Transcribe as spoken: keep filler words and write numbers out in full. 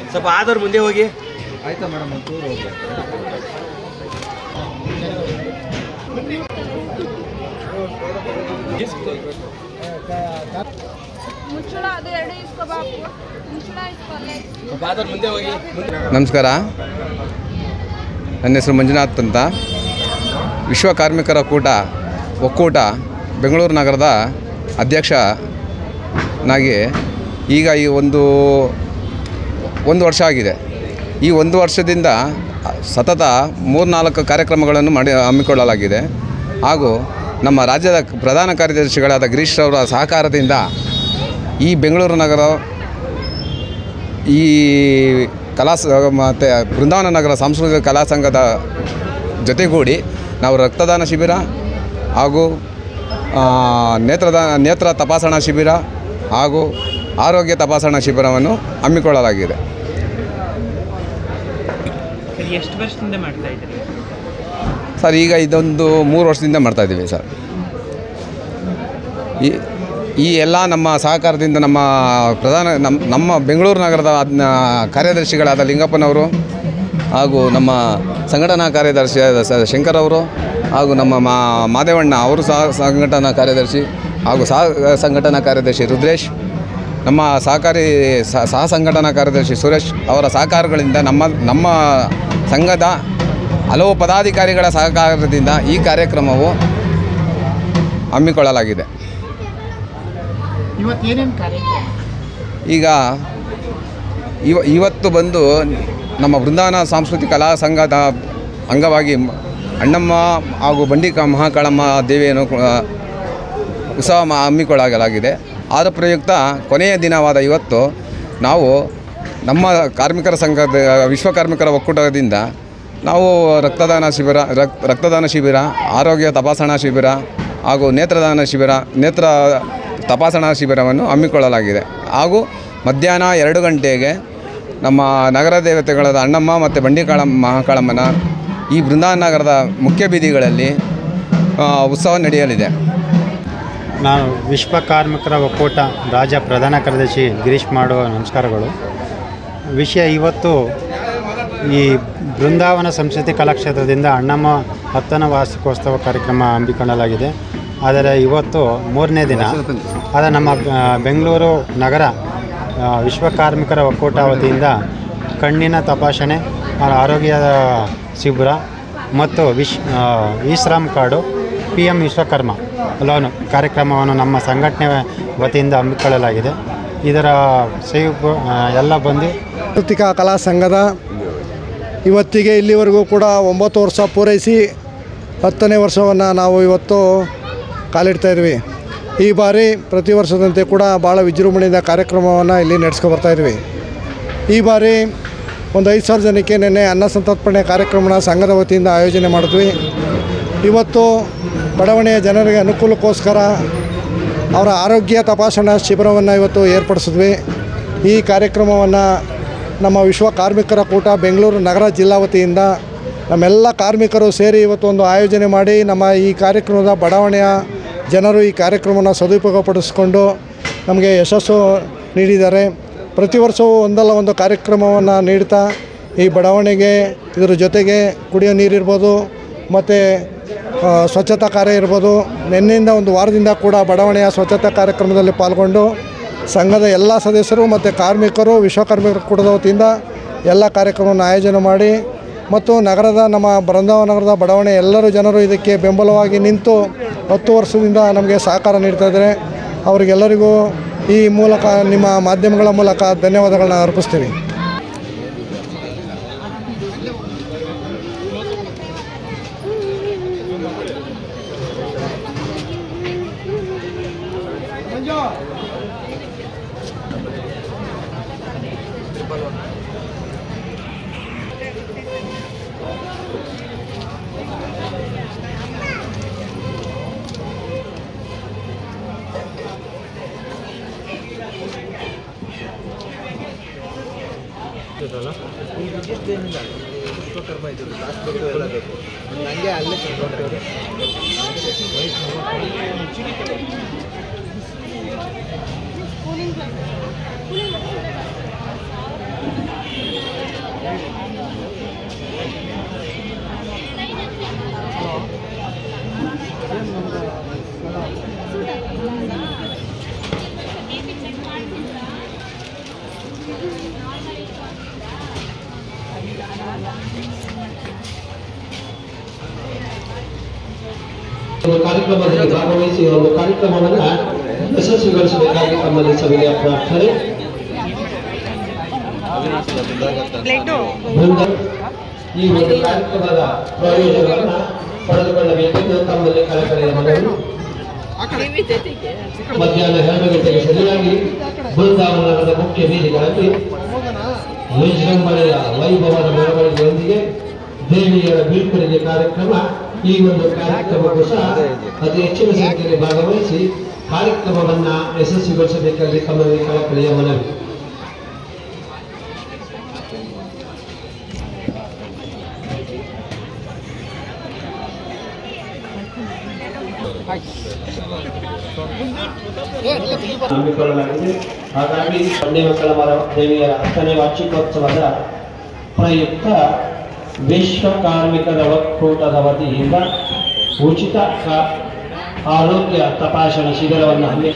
ಸ್ವಲ್ಪ ಆದವ್ರು ಮುಂದೆ ಹೋಗಿ. ಆಯ್ತಾ ಮೇಡಮ್ ಒಂಚೂರು ಹೋಗಿ. ನಮಸ್ಕಾರ, ನನ್ನ ಹೆಸರು ಮಂಜುನಾಥ್ ಅಂತ. ವಿಶ್ವ ಕಾರ್ಮಿಕರ ಕೂಟ ಒಕ್ಕೂಟ ಬೆಂಗಳೂರು ನಗರದ ಅಧ್ಯಕ್ಷನಾಗಿ ಈಗ ಈ ಒಂದು ಒಂದು ವರ್ಷ ಆಗಿದೆ. ಈ ಒಂದು ವರ್ಷದಿಂದ ಸತತ ಮೂರ್ನಾಲ್ಕು ಕಾರ್ಯಕ್ರಮಗಳನ್ನು ಮಾಡಿ ಹಮ್ಮಿಕೊಳ್ಳಲಾಗಿದೆ. ಹಾಗೂ ನಮ್ಮ ರಾಜ್ಯದ ಪ್ರಧಾನ ಕಾರ್ಯದರ್ಶಿಗಳಾದ ಗಿರೀಶ್ ಅವರ ಸಹಕಾರದಿಂದ ಈ ಬೆಂಗಳೂರು ನಗರ ಈ ಕಲಾ ಮತ್ತು ಬೃಂದಾವನ ನಗರ ಸಾಂಸ್ಕೃತಿಕ ಕಲಾ ಸಂಘದ ಜೊತೆಗೂಡಿ ನಾವು ರಕ್ತದಾನ ಶಿಬಿರ ಹಾಗೂ ನೇತ್ರದಾನ ನೇತ್ರ ತಪಾಸಣಾ ಶಿಬಿರ ಹಾಗೂ ಆರೋಗ್ಯ ತಪಾಸಣಾ ಶಿಬಿರವನ್ನು ಹಮ್ಮಿಕೊಳ್ಳಲಾಗಿದೆ. ಎಷ್ಟು ವರ್ಷದಿಂದ ಮಾಡ್ತಾ ಇದ್ದೀರಿ ಸರ್? ಈಗ ಇದೊಂದು ಮೂರು ವರ್ಷದಿಂದ ಮಾಡ್ತಾಯಿದ್ದೀವಿ ಸರ್. ಈ ಈ ಎಲ್ಲ ನಮ್ಮ ಸಹಕಾರದಿಂದ ನಮ್ಮ ಪ್ರಧಾನ ನಮ್ಮ ನಮ್ಮ ಬೆಂಗಳೂರು ನಗರದ ಕಾರ್ಯದರ್ಶಿಗಳಾದ ಲಿಂಗಪ್ಪನವರು ಹಾಗೂ ನಮ್ಮ ಸಂಘಟನಾ ಕಾರ್ಯದರ್ಶಿಯಾದ ಶಂಕರ್ ಅವರು ಹಾಗೂ ನಮ್ಮ ಮಾ ಮಾದೇವಣ್ಣ ಅವರು ಸಹ ಸಂಘಟನಾ ಕಾರ್ಯದರ್ಶಿ ಹಾಗೂ ಸಹ ಸಂಘಟನಾ ಕಾರ್ಯದರ್ಶಿ ರುದ್ರೇಶ್, ನಮ್ಮ ಸಹಕಾರಿ ಸಹ ಸಂಘಟನಾ ಕಾರ್ಯದರ್ಶಿ ಸುರೇಶ್ ಅವರ ಸಹಕಾರಗಳಿಂದ ನಮ್ಮ ನಮ್ಮ ಸಂಘದ ಹಲವು ಪದಾಧಿಕಾರಿಗಳ ಸಹಕಾರದಿಂದ ಈ ಕಾರ್ಯಕ್ರಮವು ಹಮ್ಮಿಕೊಳ್ಳಲಾಗಿದೆ. ಈಗ ಇವ ಇವತ್ತು ಬಂದು ನಮ್ಮ ಬೃಂದಾವನ ಸಾಂಸ್ಕೃತಿಕ ಕಲಾ ಸಂಘದ ಅಂಗವಾಗಿ ಅಣ್ಣಮ್ಮ ಹಾಗೂ ಬಂಡಿ ಮಹಾಕಾಳಮ್ಮ ದೇವಿಯನ್ನು ಉತ್ಸವ ಹಮ್ಮಿಕೊಳ್ಳಲಾಗಿದೆ. ಆದ ಪ್ರಯುಕ್ತ ಕೊನೆಯ ದಿನವಾದ ಇವತ್ತು ನಾವು ನಮ್ಮ ಕಾರ್ಮಿಕರ ಸಂಘದ ವಿಶ್ವ ಕಾರ್ಮಿಕರ ಒಕ್ಕೂಟದಿಂದ ನಾವು ರಕ್ತದಾನ ಶಿಬಿರ ರಕ್ ರಕ್ತದಾನ ಶಿಬಿರ ಆರೋಗ್ಯ ತಪಾಸಣಾ ಶಿಬಿರ ಹಾಗೂ ನೇತ್ರದಾನ ಶಿಬಿರ ನೇತ್ರ ತಪಾಸಣಾ ಶಿಬಿರವನ್ನು ಹಮ್ಮಿಕೊಳ್ಳಲಾಗಿದೆ. ಹಾಗೂ ಮಧ್ಯಾಹ್ನ ಎರಡು ಗಂಟೆಗೆ ನಮ್ಮ ನಗರ ದೇವತೆಗಳಾದ ಅಣ್ಣಮ್ಮ ಮತ್ತು ಬಂಡಿಕಾಳ ಮಹಾಕಾಳಮ್ಮನ ಈ ಬೃಂದಾವನ ನಗರದ ಮುಖ್ಯ ಬೀದಿಗಳಲ್ಲಿ ಉತ್ಸವ ನಡೆಯಲಿದೆ. ನಾನು ವಿಶ್ವ ಕಾರ್ಮಿಕರ ಒಕ್ಕೂಟ ರಾಜ್ಯ ಪ್ರಧಾನ ಕಾರ್ಯದರ್ಶಿ ಗಿರೀಶ್ ಮಾಡುವ ನಮಸ್ಕಾರಗಳು. ವಿಷಯ ಇವತ್ತು ಈ ಬೃಂದಾವನ ಸಂಸ್ಕೃತಿ ಕಲಾಕ್ಷೇತ್ರದಿಂದ ಅಣ್ಣಮ್ಮ ಹತ್ತನೇ ವಾರ್ಷಿಕೋತ್ಸವ ಕಾರ್ಯಕ್ರಮ ಹಮ್ಮಿಕೊಳ್ಳಲಾಗಿದೆ. ಆದರೆ ಇವತ್ತು ಮೂರನೇ ದಿನ. ಆದರೆ ನಮ್ಮ ಬೆಂಗಳೂರು ನಗರ ವಿಶ್ವ ಕಾರ್ಮಿಕರ ಒಕ್ಕೂಟ ವತಿಯಿಂದ ಕಣ್ಣಿನ ತಪಾಸಣೆ, ಆರೋಗ್ಯ ಶಿಬಿರ ಮತ್ತು ವಿಶ್ ವಿಶ್ರಾಮ್ card, P M Vishwakarma loan ಕಾರ್ಯಕ್ರಮವನ್ನು ನಮ್ಮ ಸಂಘಟನೆ ವತಿಯಿಂದ ಹಮ್ಮಿಕೊಳ್ಳಲಾಗಿದೆ. ಇದರ ಸಹಯೋಗ ಎಲ್ಲ ಬಂದು ಸಾಂಸ್ಕೃತಿಕ ಕಲಾ ಸಂಘದ ಇವತ್ತಿಗೆ ಇಲ್ಲಿವರೆಗೂ ಕೂಡ ಒಂಬತ್ತು ವರ್ಷ ಪೂರೈಸಿ ಹತ್ತನೇ ವರ್ಷವನ್ನು ನಾವು ಇವತ್ತು ಕಾಲಿಡ್ತಾಯಿದ್ವಿ. ಈ ಬಾರಿ ಪ್ರತಿ ವರ್ಷದಂತೆ ಕೂಡ ಭಾಳ ವಿಜೃಂಭಣೆಯಿಂದ ಕಾರ್ಯಕ್ರಮವನ್ನು ಇಲ್ಲಿ ನಡೆಸ್ಕೊ ಬರ್ತಾಯಿದ್ವಿ. ಈ ಬಾರಿ ಒಂದು ಐದು ಸಾವಿರ ಜನಕ್ಕೆ ನಿನ್ನೆ ಅನ್ನ ಸಂತರ್ಪಣೆ ಕಾರ್ಯಕ್ರಮನ ಸಂಘದ ವತಿಯಿಂದ ಆಯೋಜನೆ ಮಾಡಿದ್ವಿ. ಇವತ್ತು ಬಡಾವಣೆಯ ಜನರಿಗೆ ಅನುಕೂಲಕ್ಕೋಸ್ಕರ ಅವರ ಆರೋಗ್ಯ ತಪಾಸಣಾ ಶಿಬಿರವನ್ನು ಇವತ್ತು ಏರ್ಪಡಿಸಿದ್ವಿ. ಈ ಕಾರ್ಯಕ್ರಮವನ್ನು ನಮ್ಮ ವಿಶ್ವ ಕಾರ್ಮಿಕರ ಕೂಟ ಬೆಂಗಳೂರು ನಗರ ಜಿಲ್ಲಾ ವತಿಯಿಂದ ನಮ್ಮೆಲ್ಲ ಕಾರ್ಮಿಕರು ಸೇರಿ ಇವತ್ತು ಒಂದು ಆಯೋಜನೆ ಮಾಡಿ ನಮ್ಮ ಈ ಕಾರ್ಯಕ್ರಮದ ಬಡಾವಣೆಯ ಜನರು ಈ ಕಾರ್ಯಕ್ರಮವನ್ನು ಸದುಪಯೋಗಪಡಿಸ್ಕೊಂಡು ನಮಗೆ ಯಶಸ್ಸು ನೀಡಿದ್ದಾರೆ. ಪ್ರತಿ ವರ್ಷವೂ ಒಂದಲ್ಲ ಒಂದು ಕಾರ್ಯಕ್ರಮವನ್ನು ನೀಡ್ತಾ ಈ ಬಡಾವಣೆಗೆ ಇದರ ಜೊತೆಗೆ ಕುಡಿಯೋ ನೀರಿರ್ಬೋದು ಮತ್ತು ಸ್ವಚ್ಛತಾ ಕಾರ್ಯ ಇರ್ಬೋದು. ನಿನ್ನೆಯಿಂದ ಒಂದು ವಾರದಿಂದ ಕೂಡ ಬಡಾವಣೆಯ ಸ್ವಚ್ಛತಾ ಕಾರ್ಯಕ್ರಮದಲ್ಲಿ ಪಾಲ್ಗೊಂಡು ಸಂಘದ ಎಲ್ಲ ಸದಸ್ಯರು ಮತ್ತು ಕಾರ್ಮಿಕರು ವಿಶ್ವ ಕಾರ್ಮಿಕರ ಕೂಟದ ವತಿಯಿಂದ ಎಲ್ಲ ಕಾರ್ಯಕ್ರಮವನ್ನು ಆಯೋಜನೆ ಮಾಡಿ ಮತ್ತು ನಗರದ ನಮ್ಮ ಬೃಂದಾವನ ನಗರದ ಬಡಾವಣೆ ಎಲ್ಲರೂ ಜನರು ಇದಕ್ಕೆ ಬೆಂಬಲವಾಗಿ ನಿಂತು ಹತ್ತು ವರ್ಷದಿಂದ ನಮಗೆ ಸಹಕಾರ ನೀಡ್ತಾಯಿದ್ದಾರೆ. ಅವರಿಗೆಲ್ಲರಿಗೂ ಈ ಮೂಲಕ ನಿಮ್ಮ ಮಾಧ್ಯಮಗಳ ಮೂಲಕ ಧನ್ಯವಾದಗಳನ್ನ ಅರ್ಪಿಸ್ತೀವಿ. ವಿಶ್ವಕರ್ಮ ಇದ್ದರು ಶಾಸ್ತ್ರಗಳು ಎಲ್ಲ ಬೇಕು. ನನಗೆ ಅಲ್ಲೇ ಚಂದ್ರಬಾಬು ಕೂಲಿಂಗ್ ಕಾರ್ಯಕ್ರಮದಲ್ಲಿ ಭಾಗವಹಿಸಿ ಒಂದು ಕಾರ್ಯಕ್ರಮವನ್ನು ಯಶಸ್ವಿಗೊಳಿಸಬೇಕಾಗಿ ತಮ್ಮಲ್ಲಿ ಸಭೆಯ ಪ್ರಾರ್ಥನೆ. ಈ ಒಂದು ಕಾರ್ಯಕ್ರಮದ ಪ್ರಯೋಜನವನ್ನು ಪಡೆದುಕೊಳ್ಳಬೇಕೆಂದು ತಮ್ಮಲ್ಲಿ ಕಳಕಳಿಯ ಮನವಿ. ಮಧ್ಯಾಹ್ನ ಎರಡು ಗಂಟೆಗೆ ಸರಿಯಾಗಿ ಬೃಂದಾವನದ ಮುಖ್ಯ ಬೀದಿಗಳಲ್ಲಿ ವಿಜೃಂಭಣೆಯ ವೈಭವದ ಮೆರವಣಿಗೆಯೊಂದಿಗೆ ದೇವಿಯರ ಬೀಳ್ಕೊಡುಗೆ ಕಾರ್ಯಕ್ರಮ. ಈ ಒಂದು ಕಾರ್ಯಕ್ರಮಕ್ಕೂ ಸಹ ಅತಿ ಹೆಚ್ಚಿನ ಸಂಖ್ಯೆಯಲ್ಲಿ ಭಾಗವಹಿಸಿ ಕಾರ್ಯಕ್ರಮವನ್ನ ಯಶಸ್ವಿಗೊಳಿಸಬೇಕಾಗಿ ತಮ್ಮಲ್ಲಿ ಕಳಕಳಿಯ ಮನವಿ. ಹಮ್ಮಿಕೊಳ್ಳಲಾಗಿದೆ. ಹಾಗಾಗಿ ಬಂಡಿ ಮಕ್ಕಳ ಮರ ದೇವಿಯರ ಹತ್ತನೇ ವಾರ್ಷಿಕೋತ್ಸವದ ಪ್ರಯುಕ್ತ ವಿಶ್ವ ಕಾರ್ಮಿಕರ ಒಕ್ಕೂಟದ ವತಿಯಿಂದ ಉಚಿತ ಆರೋಗ್ಯ ತಪಾಸಣಾ ಶಿಬಿರವನ್ನು ಹಮ್ಮಿ